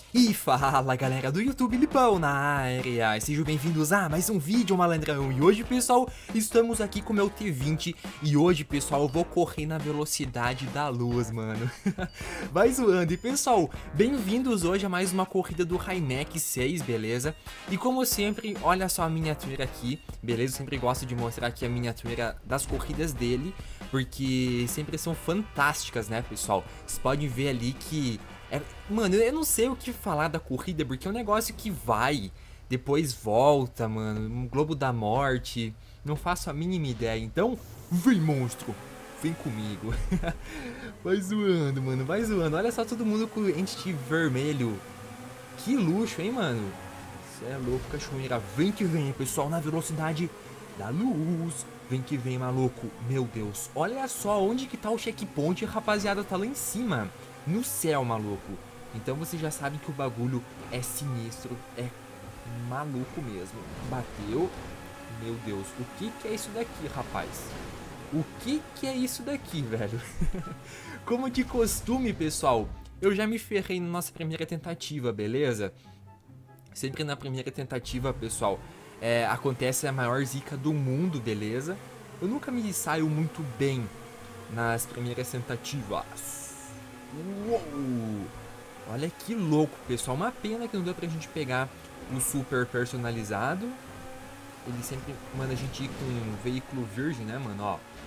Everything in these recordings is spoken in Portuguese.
E fala galera do YouTube, Lipão na área, sejam bem-vindos a mais um vídeo, malandrão. E hoje, pessoal, estamos aqui com o meu T20 e hoje, pessoal, eu vou correr na velocidade da luz, mano. Vai zoando. E pessoal, bem-vindos hoje a mais uma corrida do Hi-Max 6, beleza? E como sempre, olha só a miniatura aqui, beleza? Eu sempre gosto de mostrar aqui a miniatura das corridas dele, porque sempre são fantásticas, né, pessoal? Vocês podem ver ali que... mano, eu não sei o que falar da corrida, porque é um negócio que vai, depois volta, mano, um Globo da Morte, não faço a mínima ideia, então, vem monstro, vem comigo. Vai zoando, mano, vai zoando, olha só todo mundo com o ente vermelho, que luxo, hein, mano. Cê é louco, cachoeira, vem que vem, pessoal, na velocidade da luz, vem que vem, maluco, meu Deus, olha só onde que tá o checkpoint, rapaziada, tá lá em cima. No céu, maluco. Então você já sabe que o bagulho é sinistro, é maluco mesmo. Bateu. Meu Deus, o que é isso daqui, rapaz? O que é isso daqui, velho? Como de costume, pessoal, eu já me ferrei na nossa primeira tentativa, beleza? Sempre na primeira tentativa, pessoal, acontece a maior zica do mundo, beleza? Eu nunca me saio muito bem nas primeiras tentativas. Uou! Olha que louco, pessoal. Uma pena que não deu pra gente pegar o super personalizado. Ele sempre manda a gente ir com um veículo virgem, né, mano?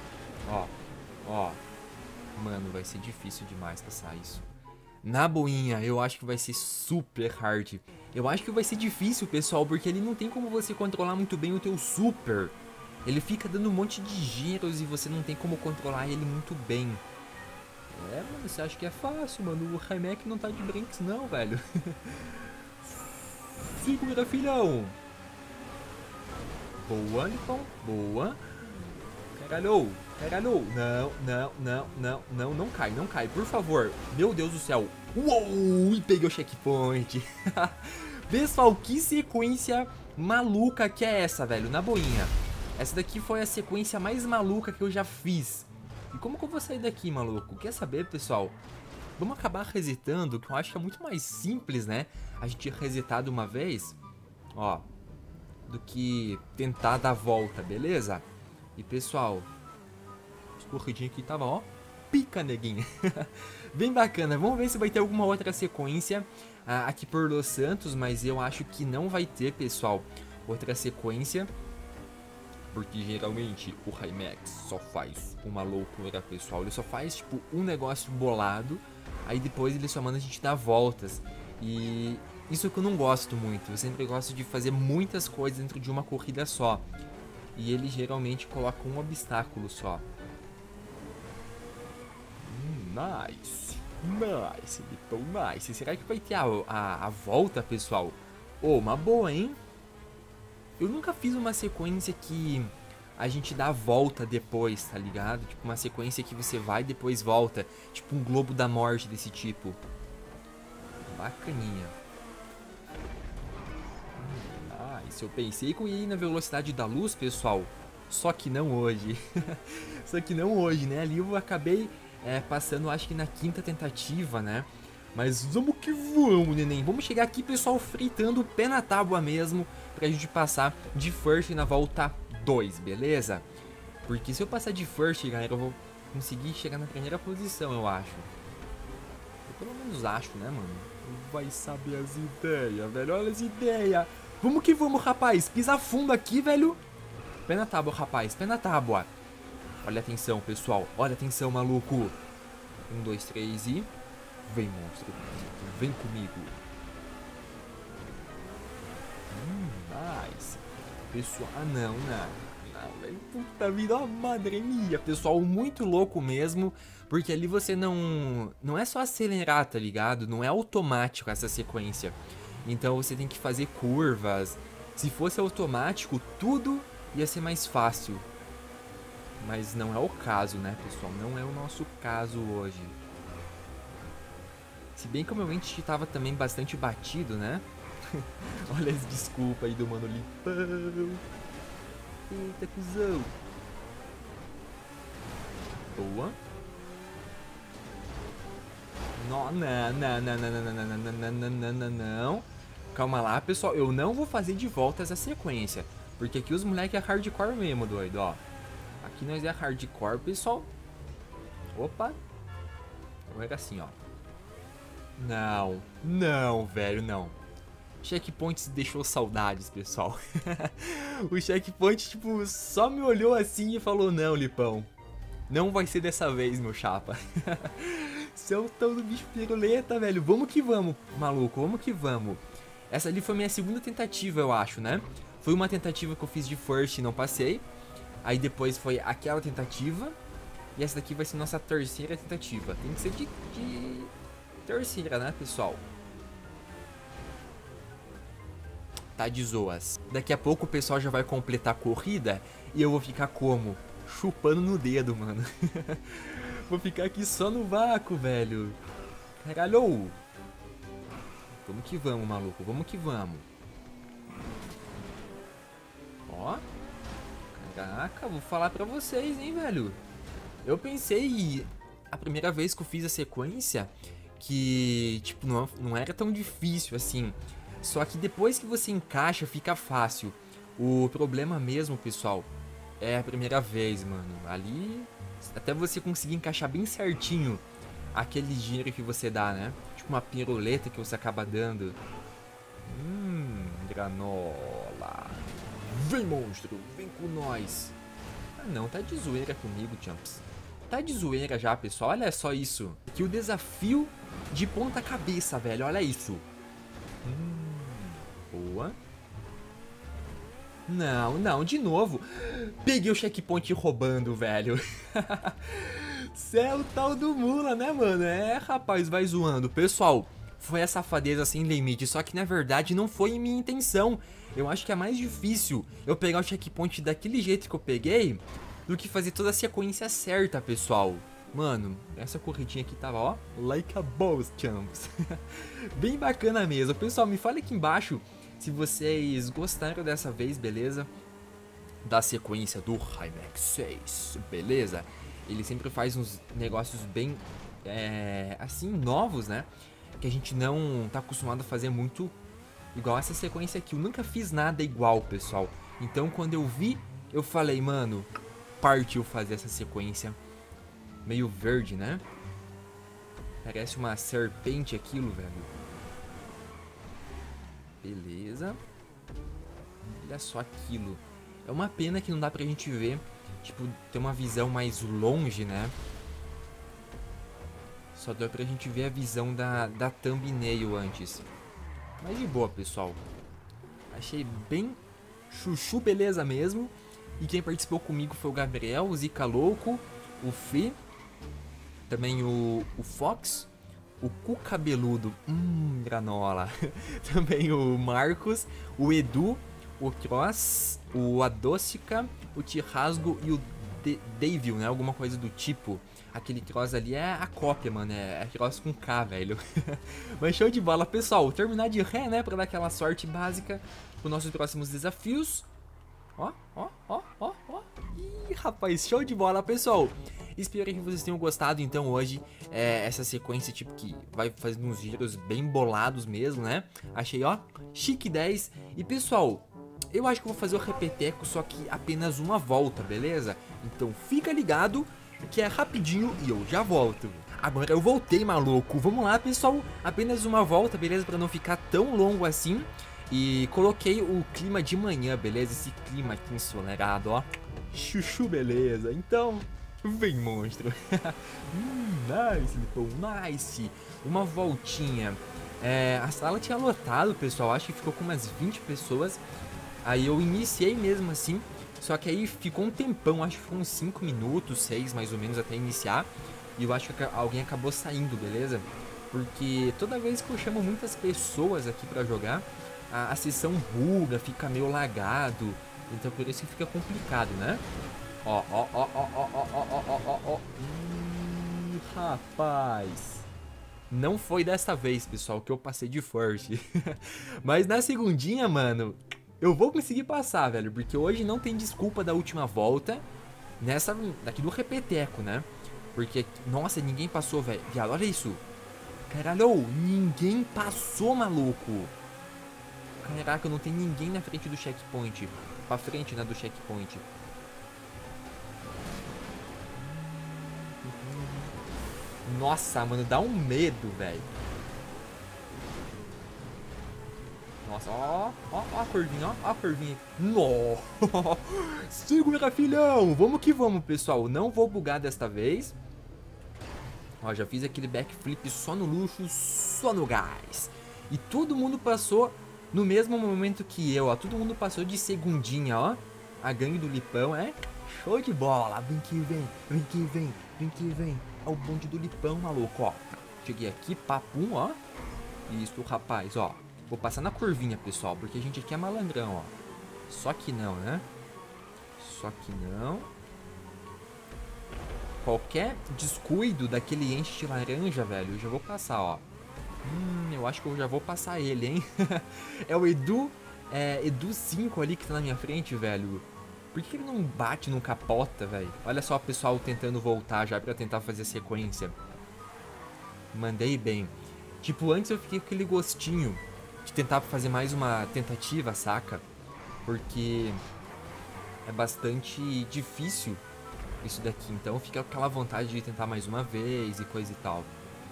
Ó. Mano, vai ser difícil demais passar isso. Na boinha, eu acho que vai ser super hard. Eu acho que vai ser difícil, pessoal, porque ele não tem como você controlar muito bem o teu super. Ele fica dando um monte de giros e você não tem como controlar ele muito bem. Mano, você acha que é fácil, mano? O Hi-Max não tá de brinks não, velho. Segura, filhão. Boa, Lipão. Boa. Caralho. Não cai, por favor. Meu Deus do céu. Uou, e peguei o checkpoint. Pessoal, que sequência maluca que é essa, velho? Na boinha. Essa daqui foi a sequência mais maluca que eu já fiz. E como que eu vou sair daqui, maluco? Quer saber, pessoal? Vamos acabar resetando, que eu acho que é muito mais simples, né? A gente resetar de uma vez, ó, do que tentar dar volta, beleza? E, pessoal, esse corridinho aqui tava, ó, pica, neguinho. Bem bacana. Vamos ver se vai ter alguma outra sequência aqui por Los Santos, mas eu acho que não vai ter, pessoal, outra sequência. Porque geralmente o Hi-Max só faz uma loucura, pessoal. Ele só faz tipo um negócio bolado, aí depois ele só manda a gente dar voltas. E isso que eu não gosto muito. Eu sempre gosto de fazer muitas coisas dentro de uma corrida só. E ele geralmente coloca um obstáculo só. Nice. Nice, Lipão, nice. Será que vai ter a volta, pessoal? Oh, uma boa, hein? Eu nunca fiz uma sequência que a gente dá a volta depois, tá ligado? Tipo, uma sequência que você vai e depois volta. Tipo um Globo da Morte desse tipo. Bacaninha. Isso eu pensei que eu ia ir na velocidade da luz, pessoal. Só que não hoje. Só que não hoje, né? Ali eu acabei passando, acho que na quinta tentativa, né? Mas vamos que vamos, neném. Vamos chegar aqui, pessoal, fritando o pé na tábua mesmo, pra gente passar de first na volta 2, beleza? Porque se eu passar de first, galera, eu vou conseguir chegar na primeira posição, eu acho. Eu pelo menos acho, né, mano? Vai saber as ideias, velho. Olha as ideias. Vamos que vamos, rapaz. Pisa fundo aqui, velho. Pé na tábua, rapaz. Pé na tábua. Olha atenção, pessoal. Olha atenção, maluco. 1, 2, 3 e... Vem, monstro. Vem comigo. Nice. Pessoal... Ah, não. Velho. Puta vida, ó, madre minha. Pessoal, muito louco mesmo. Porque ali você não... Não é só acelerar, tá ligado? Não é automático essa sequência. Então você tem que fazer curvas. Se fosse automático, tudo ia ser mais fácil. Mas não é o caso, né, pessoal? Não é o nosso caso hoje. Se bem que o meu ente tava também bastante batido, né? Olha as desculpas aí do Mano Lipão. Eita, cuzão. Boa. Não, não, não, não, não, não, não, não, não, não, não, não. Calma lá, pessoal. Eu não vou fazer de volta essa sequência. Porque aqui os moleques é hardcore mesmo, doido, ó. Aqui nós é hardcore, pessoal. Opa. Agora é assim, ó. Não, não, velho, não. Checkpoint deixou saudades, pessoal. O checkpoint, tipo, só me olhou assim e falou: não, Lipão, não vai ser dessa vez, meu chapa. Seu tão do bicho piruleta, velho. Vamos que vamos, maluco, vamos que vamos. Essa ali foi minha segunda tentativa, eu acho, né? Foi uma tentativa que eu fiz de first e não passei. Aí depois foi aquela tentativa. E essa daqui vai ser nossa terceira tentativa. Tem que ser de terceira, né, pessoal? Tá de zoas. Daqui a pouco o pessoal já vai completar a corrida e eu vou ficar como? Chupando no dedo, mano. Vou ficar aqui só no vácuo, velho. Caralho. Vamos que vamos, maluco. Vamos que vamos. Ó. Caraca, vou falar pra vocês, hein, velho. Eu pensei, a primeira vez que eu fiz a sequência, que, tipo, não era tão difícil assim. Só que depois que você encaixa, fica fácil. O problema mesmo, pessoal, é a primeira vez, mano. Ali, até você conseguir encaixar bem certinho aquele giro que você dá, né? Tipo uma piruleta que você acaba dando. Granola. Vem, monstro, vem com nós. Ah, não, tá de zoeira comigo, Champs. Tá de zoeira já, pessoal. Olha só isso. Aqui o desafio de ponta cabeça, velho. Olha isso. Boa. Não, não, de novo. Peguei o checkpoint roubando, velho. Cê é o tal do mula, né, mano? É, rapaz, vai zoando. Pessoal, foi a safadeza sem limite. Só que, na verdade, não foi minha intenção. Eu acho que é mais difícil eu pegar o checkpoint daquele jeito que eu peguei do que fazer toda a sequência certa, pessoal. Mano, essa corridinha aqui tava, ó, like a boss, champs. Bem bacana mesmo. Pessoal, me fala aqui embaixo se vocês gostaram dessa vez, beleza? Da sequência do Hymax 6, beleza? Ele sempre faz uns negócios bem, assim, novos, né? Que a gente não tá acostumado a fazer muito igual essa sequência aqui. Eu nunca fiz nada igual, pessoal. Então, quando eu vi, eu falei, mano, partiu fazer essa sequência. Meio verde, né? Parece uma serpente aquilo, velho. Beleza. Olha só aquilo. É uma pena que não dá pra gente ver. Tipo, ter uma visão mais longe, né? Só dá pra gente ver a visão da thumbnail antes. Mas de boa, pessoal. Achei bem chuchu, beleza mesmo. E quem participou comigo foi o Gabriel, o Zica Louco, o Fê, também o Fox, o Cu Cabeludo, granola. Também o Marcos, o Edu, o Cross, o Adocica, o Tirrasgo e o Davil, né? Alguma coisa do tipo. Aquele Cross ali é a cópia, mano. É Cross com K, velho. Mas show de bola, pessoal. Terminar de ré, né? Pra dar aquela sorte básica para os nossos próximos desafios. Ó, ó, ó, ó, ó. Ih, rapaz, show de bola, pessoal. Espero que vocês tenham gostado, então, hoje. Essa sequência, tipo, que vai fazendo uns giros bem bolados mesmo, né? Achei, ó, chique 10. E, pessoal, eu acho que eu vou fazer o repeteco, só que apenas uma volta, beleza? Então, fica ligado, que é rapidinho e eu já volto. Agora eu voltei, maluco. Vamos lá, pessoal. Apenas uma volta, beleza? Pra não ficar tão longo assim. E coloquei o clima de manhã, beleza? Esse clima aqui ensolarado, ó. Chuchu, beleza? Então, vem, monstro. Nice, Lipão, nice. Uma voltinha. A sala tinha lotado, pessoal. Acho que ficou com umas 20 pessoas. Aí eu iniciei mesmo assim. Só que aí ficou um tempão, acho que ficou uns 5 minutos, 6 mais ou menos até iniciar. E eu acho que alguém acabou saindo, beleza? Porque toda vez que eu chamo muitas pessoas aqui pra jogar, a sessão buga, fica meio lagado. Então por isso que fica complicado, né? Ó, ó, ó, ó, ó, ó, ó, ó, ó, ó. Rapaz. Não foi dessa vez, pessoal, que eu passei de forte. Mas na segundinha, mano, eu vou conseguir passar, velho. Porque hoje não tem desculpa da última volta. Daqui do repeteco, né? Porque, nossa, ninguém passou, velho. Viado, olha isso. Caralho, ninguém passou, maluco. Caraca, não tem ninguém na frente do checkpoint. Pra frente, né, do checkpoint. Nossa, mano, dá um medo, velho. Nossa, ó a curvinha, ó a curvinha. Nossa, segura, filhão. Vamos que vamos, pessoal. Não vou bugar desta vez. Ó, já fiz aquele backflip só no luxo, só no gás. E todo mundo passou no mesmo momento que eu, ó. Todo mundo passou de segundinha, ó. A gangue do Lipão é show de bola. Vem que vem, vem que vem, vem que vem. É o bonde do Lipão, maluco, ó. Cheguei aqui, papum, ó. Isso, rapaz, ó. Vou passar na curvinha, pessoal, porque a gente aqui é malandrão, ó. Só que não, né? Só que não. Qualquer descuido daquele ente de laranja, velho, eu já vou passar, ó. Eu acho que eu já vou passar ele, hein? É o Edu 5 ali que tá na minha frente, velho. Por que ele não bate, não capota, velho? Olha só o pessoal tentando voltar já pra tentar fazer sequência. Mandei bem. Tipo, antes eu fiquei com aquele gostinho de tentar fazer mais uma tentativa, saca? Porque é bastante difícil isso daqui, então fica aquela vontade de tentar mais uma vez e coisa e tal.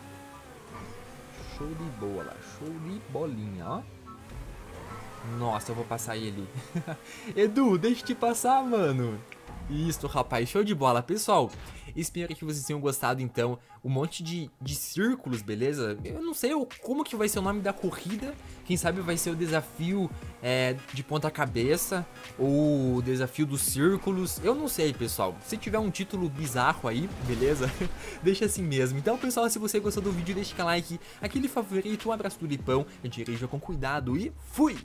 Show de bola, show de bolinha, ó. Nossa, eu vou passar ele. Edu, deixa eu te passar, mano. Isso, rapaz, show de bola. Pessoal, espero que vocês tenham gostado, então. Um monte de círculos, beleza? Eu não sei como que vai ser o nome da corrida. Quem sabe vai ser o desafio de ponta cabeça ou o desafio dos círculos. Eu não sei, pessoal. Se tiver um título bizarro aí, beleza? Deixa assim mesmo. Então, pessoal, se você gostou do vídeo, deixa o like, aquele favorito, um abraço do Lipão. Dirija com cuidado e fui!